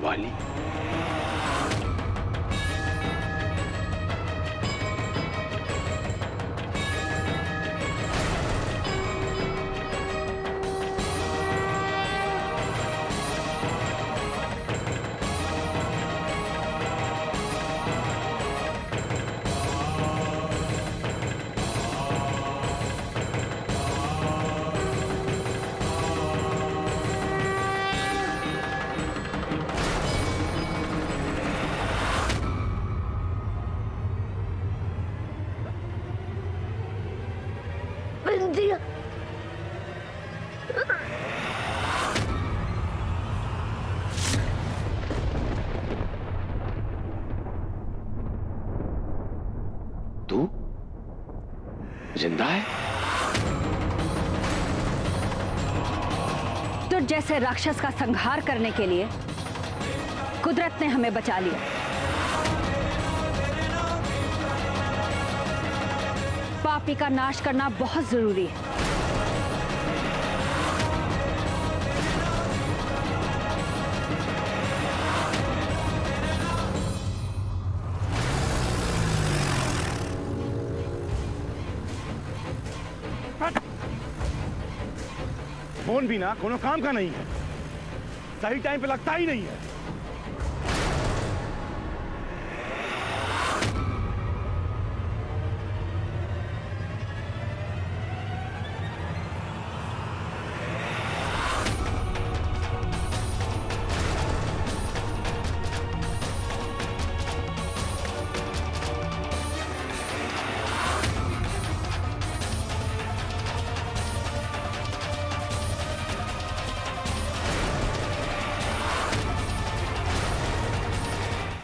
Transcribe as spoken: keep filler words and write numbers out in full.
वाली। तू जिंदा है? तो जैसे राक्षस का संहार करने के लिए कुदरत ने हमें बचा लिया, पापी का नाश करना बहुत जरूरी है। फोन भी ना कोनो काम का नहीं है, सही टाइम पे लगता ही नहीं है।